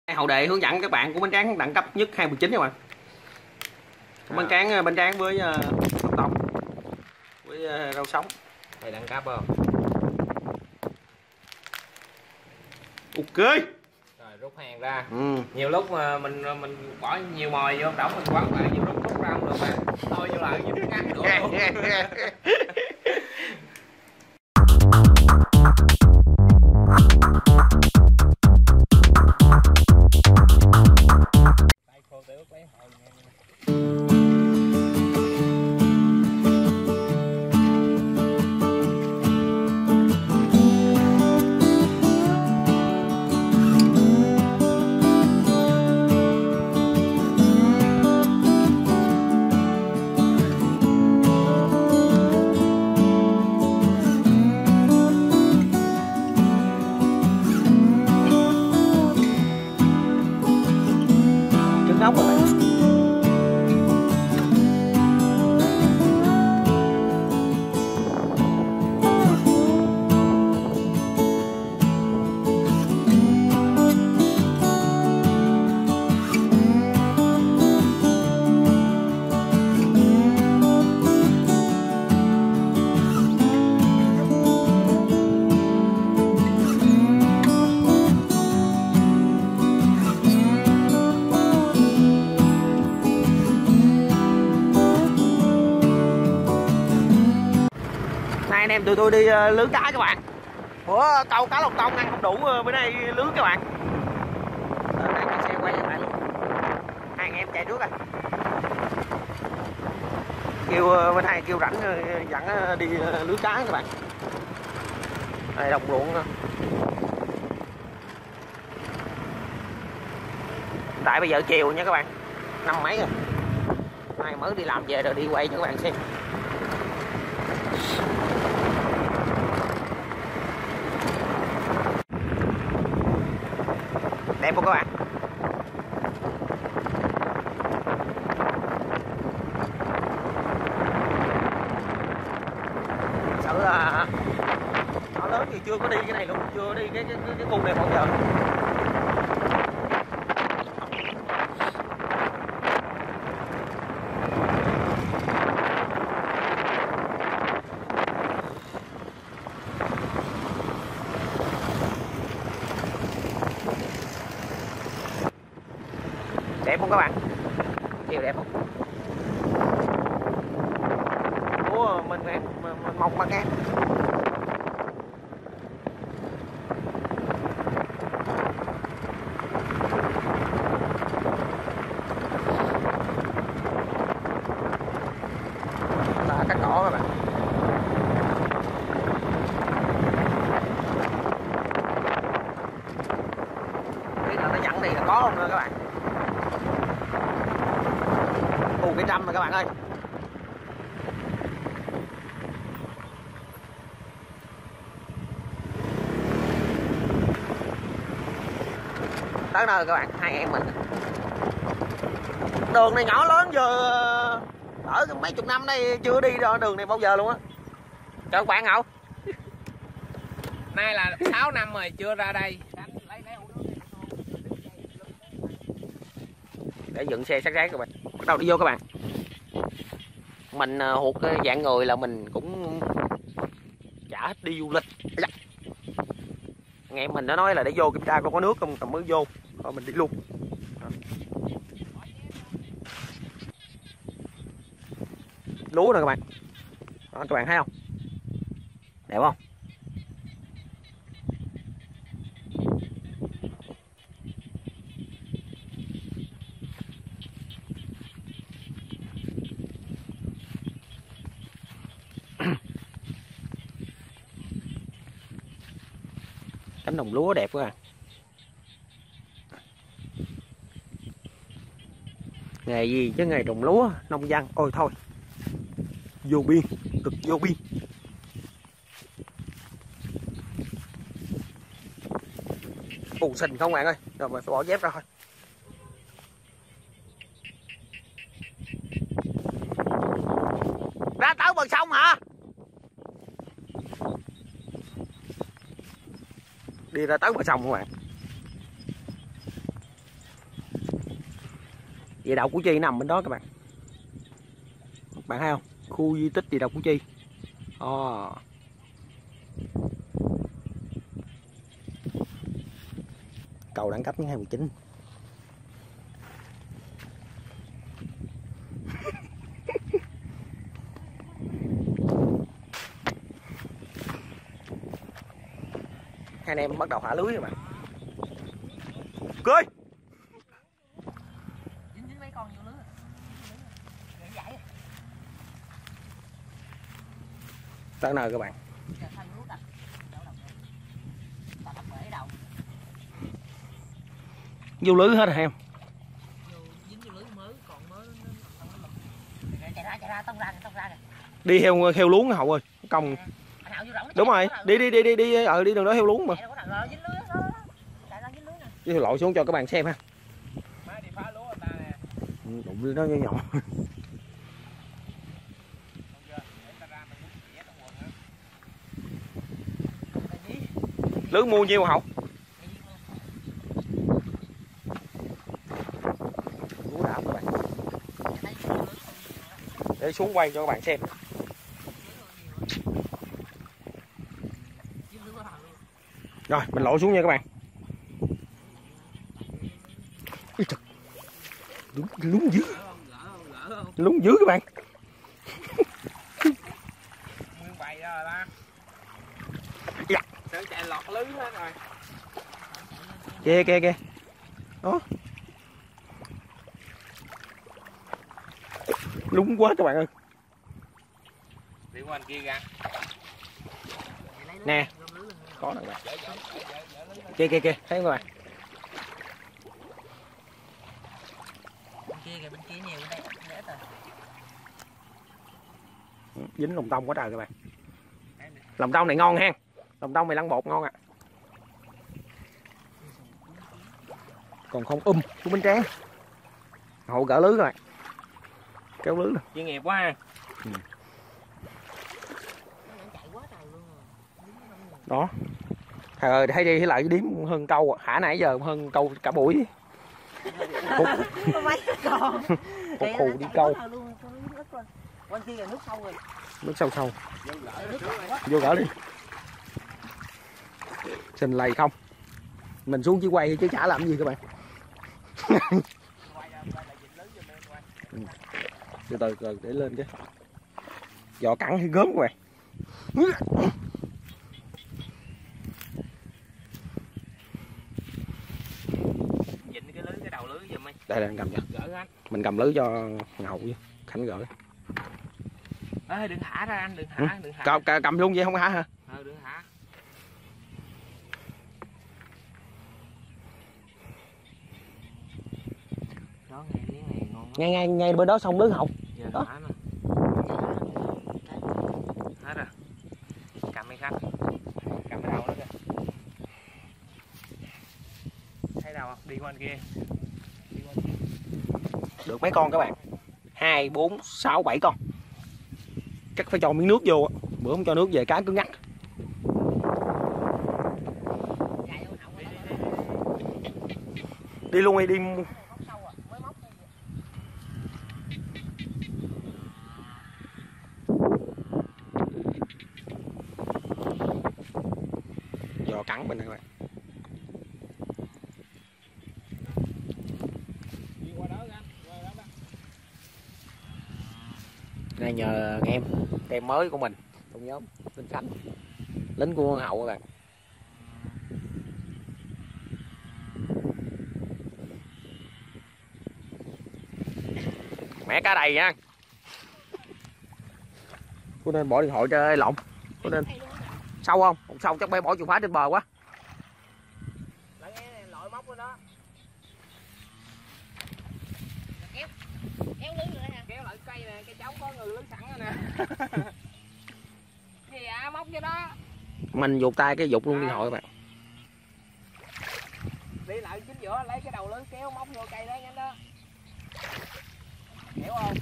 Hậu đề hướng dẫn các bạn của bánh tráng đẳng cấp nhất 2019 các bạn. Bánh tráng với tóc tông với rau sống. Đây đẳng cấp không? Ok. Rồi rút hàng ra. Nhiều lúc mà mình bỏ nhiều mồi vô đóng mình quấn lại, nhiều lúc rút ra không được mà thôi vô lại với ngắt nữa luôn. Tay khô tới ướt lấy hồi nha. Nóng rồi bạn. Nay anh em tụi tôi đi lưới cá các bạn. Bữa câu cá lồng tông ăn không đủ, bữa nay lưới các bạn. Đây cái xe quay lại luôn. Hai anh em chạy trước rồi. Kêu bên hai kêu rảnh dẫn đi lưới cá các bạn. Đây đồng ruộng nữa. Tại bây giờ chiều nha các bạn, 5 mấy rồi. Nay mới đi làm về rồi đi quay cho các bạn xem. Đẹp không các bạn? Sợ là nó lớn thì chưa có đi cái này luôn, chưa đi cái khu này bao giờ. Đẹp không các bạn? Chiều đẹp không? Ủa mình mong mà nghe. Là cắt cỏ các bạn. Biết là nó dẫn đi là có không nữa các bạn? Cái trăm rồi các bạn ơi. Tới nơi các bạn, hai em mình. Đường này nhỏ lớn giờ ở mấy chục năm đây chưa đi rồi đường này bao giờ luôn á. Chào các bạn Hậu. Nay là 6 năm rồi chưa ra đây. Để dựng xe sát ráng các bạn. Bắt đầu đi vô các bạn. Mình thuộc cái dạng người là mình cũng chả thích đi du lịch. Nghe mình nó nói là để vô kiểm tra coi có nước không tầm mới vô. Rồi mình đi luôn. Lúa nè các bạn. Đó, các bạn thấy không? Đẹp không? Cánh đồng lúa đẹp quá à. Nghề gì chứ nghề trồng lúa, nông dân, ôi thôi. Vô biên, cực vô biên. Ù xình không bạn ơi, rồi mình phải bỏ dép ra thôi. Ra tới bờ sông hả? Đi ra tới bờ sông các bạn. địa đạo Củ Chi nằm bên đó các bạn. Bạn thấy không? Khu di tích địa đạo Củ Chi. Cầu đẳng cấp những 2019. Hai anh em bắt đầu thả lưới rồi bạn. Cười. Dính mấy con vô lưới. Tới nơi các bạn. Vô lưới hết rồi em. Chạy ra tông ra kìa. Đi theo luống nè Hậu ơi, công. Đúng rồi, đi đi đường đó theo luống mà. Đi theo lộ xuống cho các bạn xem ha. Đụng nó nhỏ. Lưới mua nhiêu Hậu? Lúa đảo các bạn. Để xuống quay cho các bạn xem. Rồi, mình lội xuống nha các bạn. Lúng dữ. Lúng dữ các bạn. Nguyên bày rồi ta. Dạ. Sợ chạy lọt lưới hết rồi. Kìa. Đó. Lúng quá các bạn ơi. Đi qua anh kia ra. Nè. Có nè các bạn. Kìa, thấy không các bạn? Bên kia nhiều đây, để rồi. Dính lòng tông quá trời các bạn. Lòng tông này ngon ha. Lòng tông này lăn bột ngon ạ. Còn không của Bến Tre. Hậu gỡ lưới các bạn. Kéo lưới nè. Chuyên nghiệp quá ha. Đó. Trời ơi, thấy đi thấy lại điếm hơn câu thả nãy giờ hơn câu cả buổi. Mấy con. Một khù đi câu. Quanh kia là nước sâu rồi. Nước sâu. Vô gỡ đi. Xình lầy không. Mình xuống chỉ quay chứ chả làm gì các bạn. Từ để lên chứ. Giò cắn hay gớm các bạn. Dịnh cái đầu lưới giùm đi. Đây là cầm cho. Gỡ anh. Mình cầm lưới cho Ngậu chứ. Khánh gỡ. Ê, đừng thả ra anh, đừng thả. Cầm luôn vậy không hả hả? Đừng thả. Đó ngay miếng này ngon. Ngay bên đó xong lưới Hậu. Đó. Hết rồi. Cầm đi Khánh. Cầm cái đầu đó kìa. Thấy đâu không? Đi qua bên kia. Được mấy con các bạn? 2, 4, 6, 7 con. Chắc phải cho miếng nước vô. Bữa không cho nước về cá cứ ngắt. Đi luôn đi giò cắn bên này các bạn. Này nhờ em mới của mình trong nhóm Linh Khánh, lính của Hậu các bạn. Mẹ cá đầy nha. Cô nên bỏ điện thoại cho lộn. Cô nên sâu không? Còn sâu chắc bay bỏ chùm phá trên bờ quá. Lại nghe lội móc đó. Kéo lưới rồi nè. Kéo lại cây nè, cây trống có người lưới sẵn rồi nè. Gì à, móc vô đó. Mình vụt tay cái vụt luôn điện thoại các bạn. Đi lại chính giữa lấy cái đầu lưới kéo móc vô cây đó nhanh đó. Hiểu không?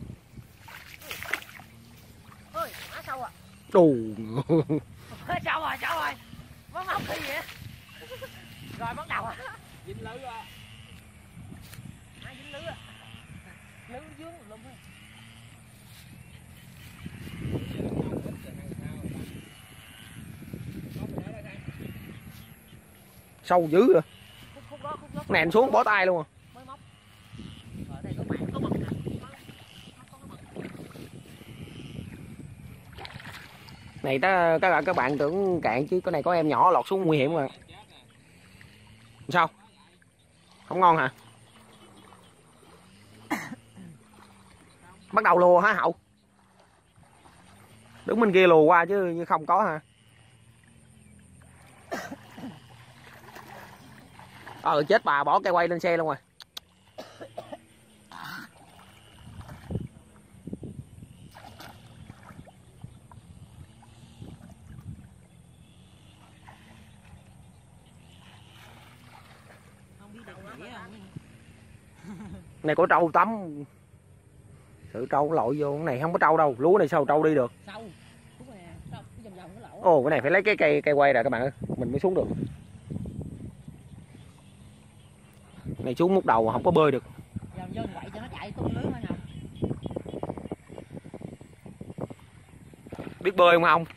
Ôi, má sâu à. Đù. Sâu rồi. Má móc cái gì vậy? Rồi bắt đầu à. Dính lưới á. Má dính lưới à. lưới dướng lum á. Sâu dữ rồi. Khúc đó. Nèn xuống bỏ tay luôn à. Mới móc. Ở đây có bạn có mực nè. Này các bạn tưởng cạn chứ cái này có em nhỏ lọt xuống nguy hiểm mà. Sao? Không ngon hả? Bắt đầu lùa hả Hậu? Đứng bên kia lùa qua chứ không có hả? Chết bà, bỏ cây quay lên xe luôn rồi. Này có trâu tắm. Sự trâu lội vô, cái này không có trâu đâu, lúa này sao trâu đi được. Ồ, cái này phải lấy cái cây quay rồi các bạn ơi, mình mới xuống được. Này xuống múc đầu mà không có bơi được. Biết bơi không ông?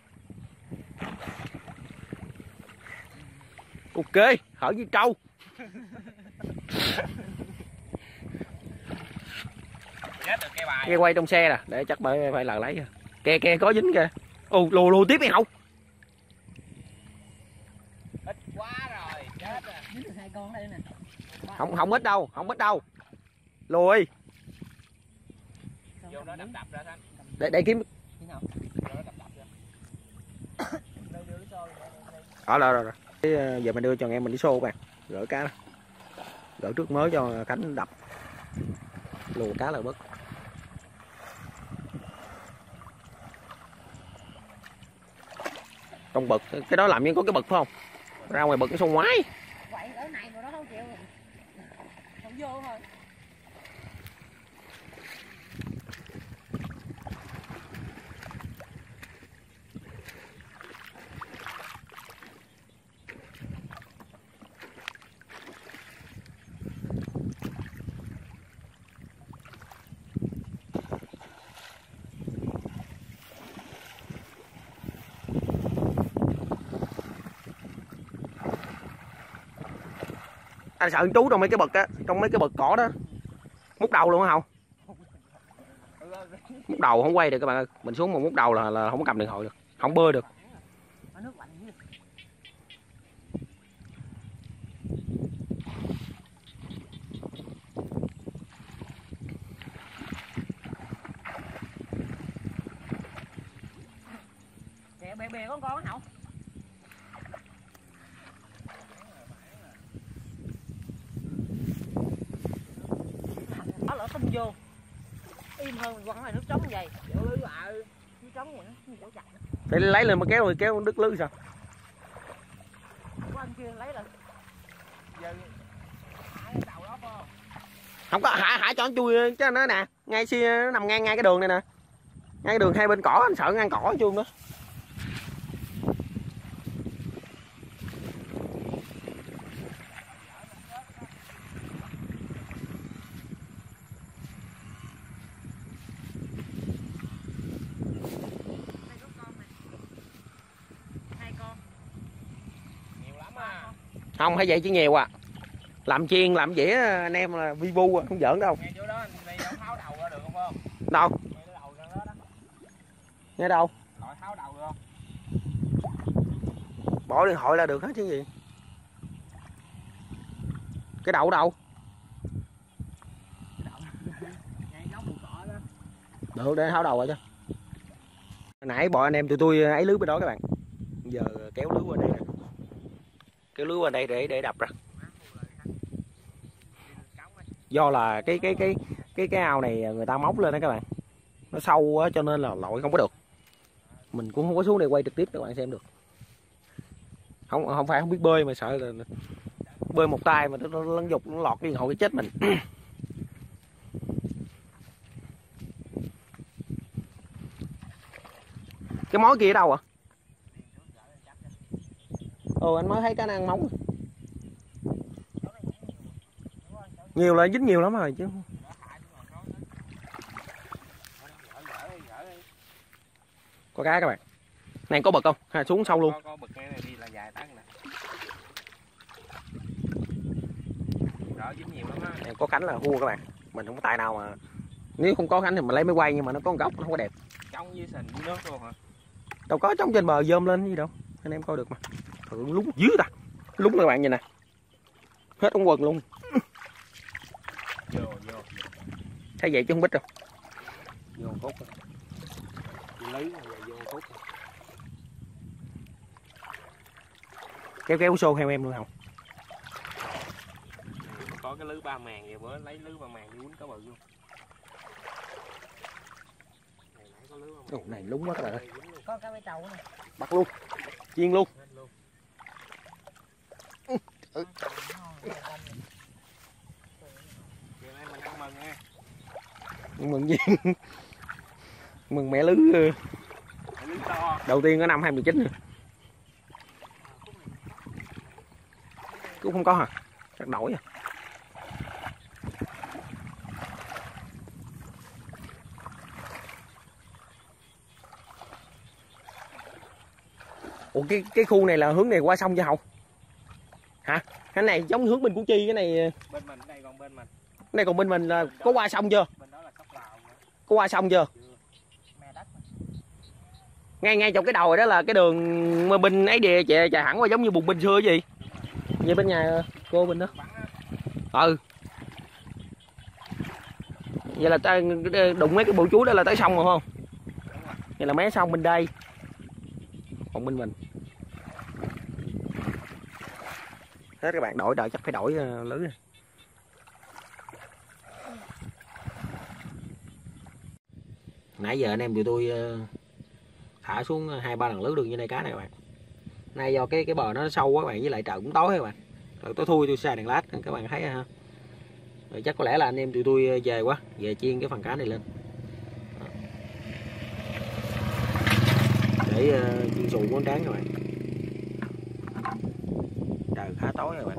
Ok, hở với trâu. Cây quay trong xe nè, để chắc phải là lấy. Kè có dính kìa. Ồ, lùa tiếp đi Hậu. Ít quá rồi, chết rồi. Dính được 2 con đây nè. Không ít đâu. Lùi. Vô nó đập ra Thanh. Để kiếm. Rồi. Giờ mình đưa cho em mình đi xô bạn. Gỡ cá đó. Gỡ trước mới cho Khánh đập. Lùa cá là bớt. Trong bực, cái đó làm như có cái bực phải không? Ra ngoài bực cái sông ngoái. Quậy ở này mà nó không chịu. Không vô thôi. Anh sợ anh trú trong mấy cái bực á, trong mấy cái bực cỏ đó. Múc đầu luôn hả không? Múc đầu không quay được các bạn ơi. Mình xuống mà múc đầu là không có cầm điện thoại được, không bơi được. Bè con hậu. Nó lỡ tung vô. Im hơn mình quăng này nước trống vậy. Chỗ lưới lại. Nước trống vậy nó chỗ chặt. Để lấy lên mà kéo đứt lưới sao? Có anh kia lấy lên. Giờ hả cái đầu đó không? Không có hả cho nó chui chứ nó nè, ngay nó nằm ngay cái đường này nè. Ngay cái đường hai bên cỏ, anh sợ ngang cỏ chui đó. Không hay vậy chứ nhiều à. Làm chiên làm dĩa anh em là vi vu à, không giỡn đâu. Ngay chỗ đó anh tháo đầu ra được không? Đâu? Nghe đâu? Loại tháo đầu được không? Bỏ điện thoại là được hết chứ gì. Cái đậu đâu? Được để tháo đầu rồi chứ. Hồi nãy bọn anh em tụi tôi ấy lưới bên đó các bạn. Giờ kéo lưới qua đây nè. Kéo lưới qua đây để đập ra. Do là cái ao này người ta móc lên đó các bạn. Nó sâu quá cho nên là lội không có được. Mình cũng không có xuống đây quay trực tiếp cho các bạn xem được. Không phải không biết bơi mà sợ là bơi một tay mà nó lăn dục nó lọt cái hội cái chết mình. Cái mối kia ở đâu ạ? Anh mới thấy cá năng móng. Nhiều là dính nhiều lắm rồi chứ. Có cá các bạn. Này có bực không? Hay xuống sâu luôn? Có bực cái này đi là dài tán nè. Đó dính nhiều lắm á. Này có cánh là thua các bạn. Mình không có tài nào mà nếu không có cánh thì mình lấy máy quay, nhưng mà nó có một góc nó không có đẹp. Trong với sình với nước luôn hả? Đâu có trống trên bờ dơm lên gì đâu. Anh em coi được mà. Thử lúng dưới ta. Lúng các bạn nhìn nè. Hết ống quần luôn. Vô. Thấy vậy chứ không biết đâu. Vô cốt. Lấy mà vô cốt. Kéo xô theo em luôn không? Có cái lưới 3 màng vậy, bữa lấy lưới 3 màng đi quýnh cá bự luôn. Này lúng quá các bạn ơi. Có cá bê trầu nè. Bắt luôn. Chiên luôn. Mình ăn mừng nha. Mừng gì? Mừng mẹ lưới đầu tiên ở năm 2019 rồi. Cũng không có hả? Chắc đổi à. Ủa cái khu này là hướng này qua sông chưa Hậu? Hả? Cái này giống hướng bên Củ Chi, cái này bên mình, đây còn bên mình. Cái này còn bên mình là có qua sông chưa? Bên đó là cốc Lào nữa. Có qua sông chưa? Ngay trong cái đầu rồi đó là cái đường mà bên ấy đi chạy hẳn qua giống như Bùng Binh xưa gì? Như bên nhà cô bên đó. Ừ. Vậy là ta đụng mấy cái bụi chuối đó là tới sông rồi không? Vậy là mé sông bên đây. Còn bên mình. Hết các bạn đổi đợi chắc phải đổi lưới rồi. Nãy giờ anh em tụi tôi thả xuống 2-3 lần lưới đường như đây cá này các bạn. Nay do cái bờ nó sâu quá các bạn, với lại trời cũng tối các bạn. Rồi tối thui tôi xài đèn led các bạn thấy ha. Rồi chắc có lẽ là anh em tụi tôi về quá, về chiên cái phần cá này lên. Để chiên xù món tráng các bạn. Trời khá tối các bạn.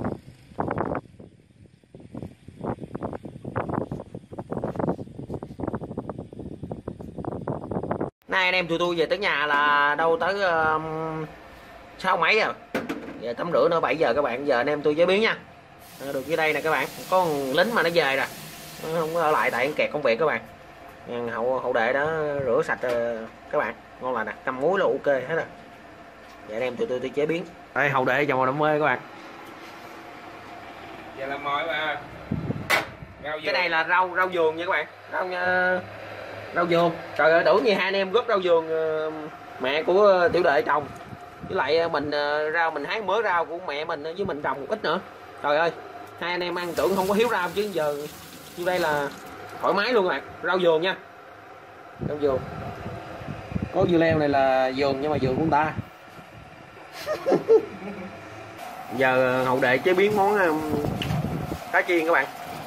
Nay anh em tụi tôi về tới nhà là đâu tới 6 mấy rồi. Giờ tắm rửa nữa 7 giờ các bạn. Giờ anh em tôi chế biến nha. Được dưới đây nè các bạn. Có lính mà nó về rồi. Nó không có ở lại tại kẹt công việc các bạn. Hậu đệ đó rửa sạch các bạn. Ngon lành nè, căm muối là ok hết rồi. Giờ anh em tụi tôi chế biến. Đây hậu đệ chồng đam mê các bạn. Giờ làm mồi mà. Cái này là rau vườn nha các bạn. Rau vườn. Trời ơi tưởng như hai anh em góp rau vườn mẹ của tiểu đệ trồng. Với lại mình rau mình hái mớ rau của mẹ mình với mình trồng một ít nữa. Trời ơi, hai anh em ăn tưởng không có hiếu rau chứ giờ như đây là thoải mái luôn các bạn. Rau vườn nha. Rau vườn. Có dưa leo này là vườn nhưng mà vườn của người ta. Giờ hậu đệ chế biến món cá chiên các bạn.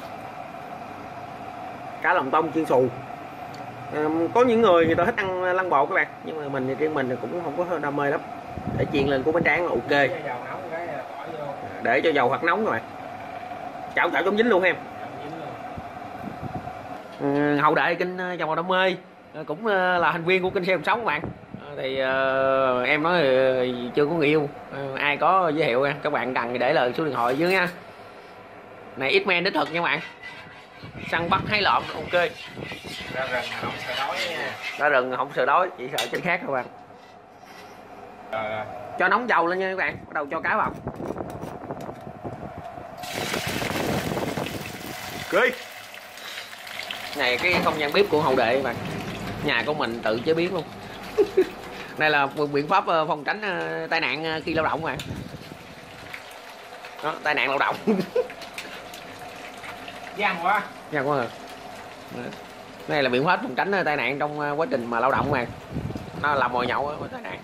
Cá lòng tông chiên xù. Có những người ta thích ăn lăn bột các bạn, nhưng mà mình thì riêng mình cũng không có đam mê lắm. Để chiên lên của bánh tráng là ok. Để cho dầu hoặc nóng các bạn. Chảo chống dính luôn em. Hậu đệ kênh Chồng Màu Đam Mê cũng là thành viên của kênh Xe Cuộc Sống các bạn. Thì em nói chưa có người yêu, ai có giới thiệu nha, các bạn cần để lời số điện thoại dưới nha. Này ít men đích thực nha các bạn. Săn bắt hái lợn ok. Ra rừng không sợ đói nha. Ra rừng không sợ đói, chỉ sợ chết khác các bạn. Rồi. Cho nóng dầu lên nha các bạn, bắt đầu cho cá vào. Kì. Này cái không gian bếp của hậu đệ các bạn. Nhà của mình tự chế biến luôn. Đây là một biện pháp phòng tránh tai nạn khi lao động các bạn. Đó, tai nạn lao động. Gian quá. Gian quá à. Đây là biện pháp phòng tránh tai nạn trong quá trình mà lao động mà. Nó làm mồi nhậu có tai nạn.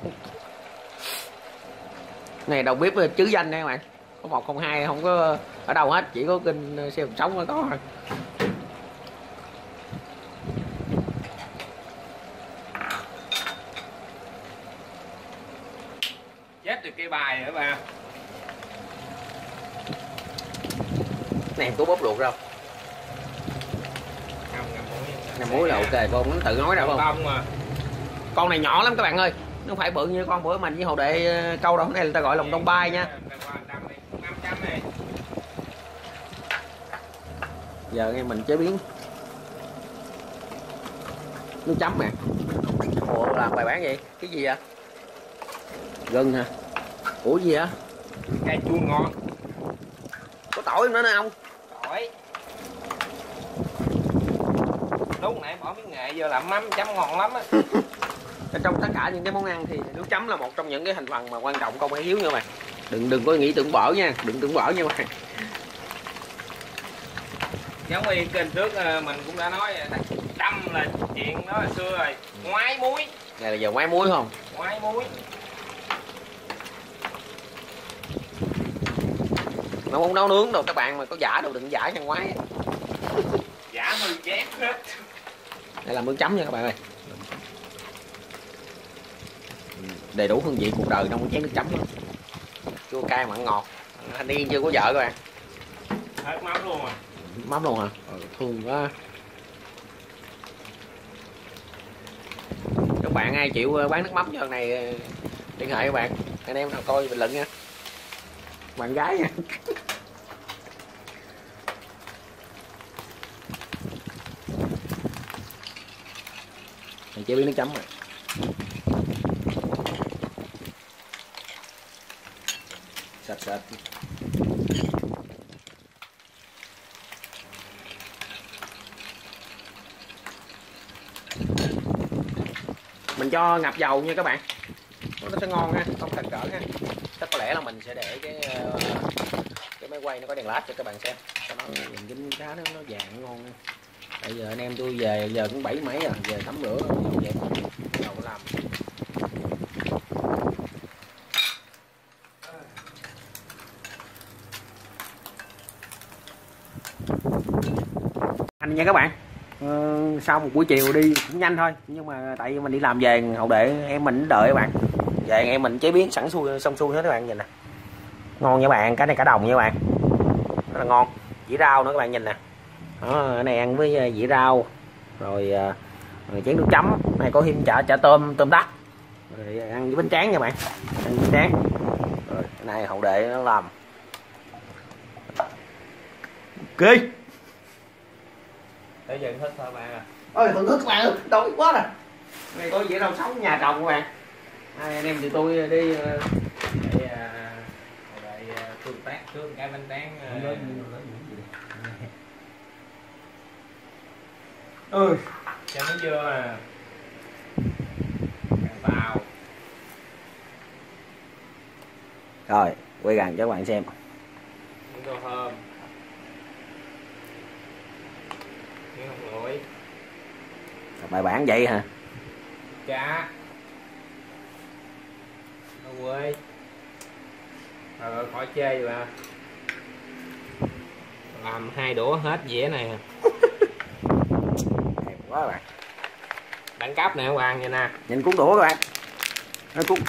Này đầu bếp chứ danh đây các bạn. Có 102 không có ở đâu hết, chỉ có kênh Xe Cuộc Sống mới có thôi. Chết được cây bài nữa bà. Này có bóp luộc đâu. Ngâm muối là ok, con nó tự nói ra không? Bông mà. Con này nhỏ lắm các bạn ơi, nó không phải bự như con bữa mình với Hồ Đệ câu đâu. Cái này người ta gọi là đông bay nha. Giờ nghe mình chế biến nước chấm nè. Ủa làm bài bán vậy? Cái gì vậy? Gừng hả? Ủa gì vậy? Cay chua ngon. Có tỏi nữa nè không? Tỏi. Lúc nãy bỏ miếng nghệ vô làm mắm chấm ngon lắm á. Trong tất cả những cái món ăn thì nước chấm là một trong những cái thành phần mà quan trọng không thể thiếu nha bạn. Đừng có nghĩ tưởng bở nha, đừng tưởng bở nha bạn. Giống như kênh trước mình cũng đã nói đâm là chuyện đó là xưa rồi, ngoái muối. Này là giờ ngoái muối không? Ngoái muối. Nó không nấu nướng đâu các bạn, mà có giả đâu đừng giả cho ngoái. Giả hư chét hết. Đây là nước chấm nha các bạn ơi. Đầy đủ hương vị cuộc đời trong cái chén nước chấm đó. Chua cay mặn ngọt. Thanh niên chưa có vợ các bạn. Hết mắm luôn rồi. Mắm luôn hả? Thương quá. Các bạn ai chịu bán nước mắm cho này liên hệ các bạn. Anh em nào coi bình luận nha. Bạn gái nha. Mình chế biến nước chấm rồi. Sạch sạch. Mình cho ngập dầu nha các bạn, nó sẽ ngon ha, không cần cỡ ha. Chắc có lẽ là mình sẽ để cái máy quay nó có đèn led cho các bạn xem, cho nó nhìn dính cá nó vàng ngon ha. Bây giờ anh em tôi về giờ cũng 7 mấy rồi, về tắm rửa dọn dẹp đầu làm. Anh nha các bạn. Sau một buổi chiều đi cũng nhanh thôi, nhưng mà tại vì mình đi làm về Hậu Đệ em mình đợi các bạn, về em mình chế biến sẵn xuôi xong xuôi hết các bạn, nhìn nè, ngon nha các bạn. Cái này cả đồng nha các bạn, rất là ngon. Dĩa rau nữa các bạn nhìn nè, đó, cái này ăn với dĩa rau rồi, rồi chén nước chấm này, có thêm chả tôm tắt, rồi ăn với bánh tráng nha bạn, ăn bánh tráng. Rồi cái này Hậu Đệ nó làm ok. Tới giờ thích thôi bạn à. Ôi thưởng thức các bạn ơi, đói quá rồi. Này có dĩa rau sống nhà trồng các bạn. Anh em thì tôi đi Để tương tác trước cái bánh tráng. ơi Cho nó vô à. Vào. rồi quay gần cho các bạn xem. Miếng rau thơm. Miếng hồng lỗi. Bài bản vậy hả? Cá. Rau quế. Rồi khỏi chê rồi à. Làm 2 đũa hết dĩa này. Đẹp quá bạn. Đẳng cấp nè các bạn, vậy nè. Nhìn cuốn đũa các bạn. Nó cuốn.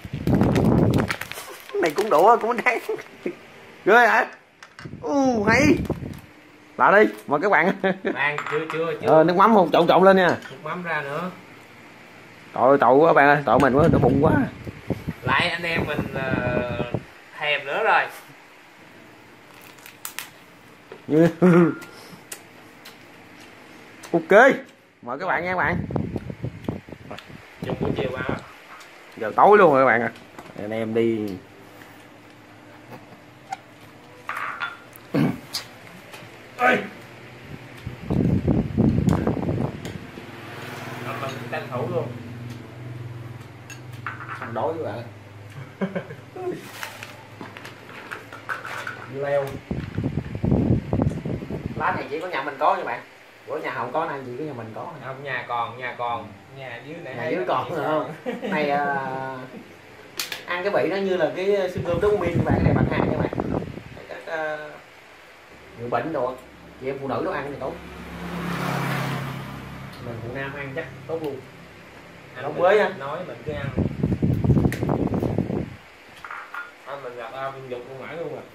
Này cuốn đũa cũng đáng. Ghê hả? Hay. Lại đi, mời các bạn. Bạn chưa. Nước mắm không, trộn lên nha. Nước mắm ra nữa. Tội quá bạn ơi, tội mình quá, đỡ bụng quá. Lại anh em mình thèm nữa rồi. Ok, mời các bạn nha các bạn. Chung buổi chiều qua. Giờ tối luôn rồi các bạn ạ. Anh em đi. Ơi. Mình tranh thủ luôn. Thằng đói các bạn. Leo. Lá này chỉ có nhà mình có nha bạn. Của nhà Hồng có này chỉ có nhà mình có. Không, nhà còn. Nhà dưới này. Nhà dưới còn nữa không? Này ăn cái vị nó như là cái xương cơm đúng miên các bạn, này bằng hàng nha bạn. Các người bệnh đồ, chị em phụ nữ nó ăn thì tốt. Mình phụ nam ăn chắc tốt luôn. Ăn quế á. Nói mình cứ ăn. Mình gặp mình dục luôn mãi luôn rồi.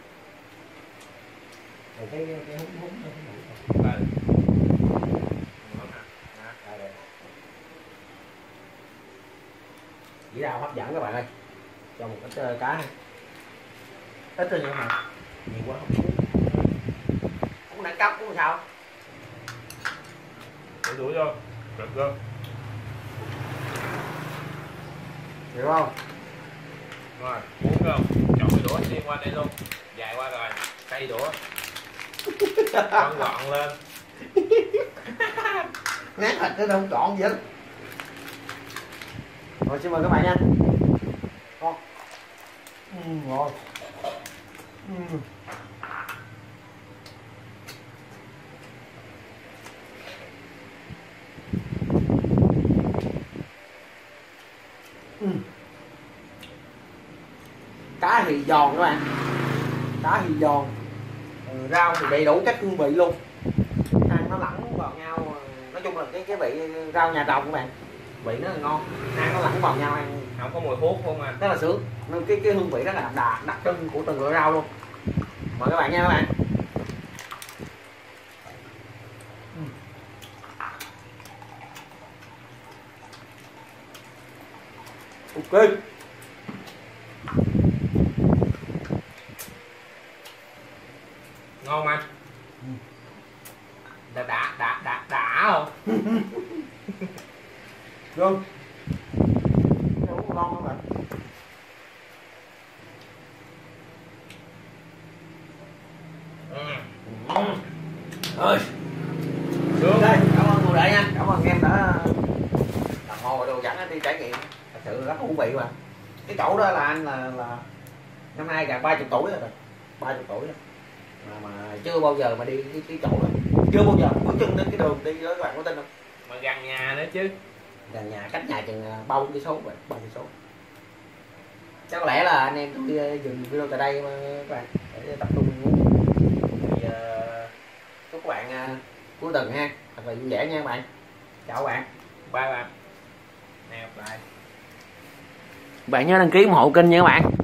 Cái hút Chỉ rau hấp dẫn các bạn ơi, cho một ít cá ít thôi nhưng mà nhiều quá không nãy cấp cũng sao đủ vô được chưa, hiểu không? rồi uống không chọn cái đũa đi qua đây luôn, dài qua rồi cây đũa gọn gọn lên ngán thịt nó không trọn gì hết. Rồi xin mời các bạn nha. Ngon. Ngon. Cá thì giòn các bạn, cá thì giòn, rau thì đầy đủ các hương vị luôn, ăn nó lẫn vào nhau. Nói chung là cái vị rau nhà trồng các bạn, vị nó là ngon, ăn nó lẫn vào nhau ăn không có mùi thuốc không à, rất là sướng. Cái hương vị rất là đặc trưng của từng loại rau luôn. Mời các bạn nha các bạn. Ok. ngon mà đã không Luôn. Uống ngon không bạn? Ơi. Sướng. Đây, cảm ơn cô đệ nha, cảm ơn em đã làm hồ đồ dẫn đi trải nghiệm, thật sự rất thú vị mà. Cái chỗ đó là anh là năm nay gần 30 tuổi rồi, 30 tuổi rồi. Mà chưa bao giờ mà đi cái chỗ đó, chưa bao giờ bước chân đến cái đường đi đó, các bạn có tin không? Mà gần nhà nữa chứ, Gần nhà, cách nhà chừng 30 cây số vậy, 30 cây số. Chắc có lẽ là anh em tôi dừng video tại đây các bạn, để tập trung thì chúc các bạn cuối tuần ha, thật là vui vẻ nha các bạn. Chào các bạn, bye bạn, hẹn gặp lại. bạn nhớ đăng ký ủng hộ kênh nha các bạn.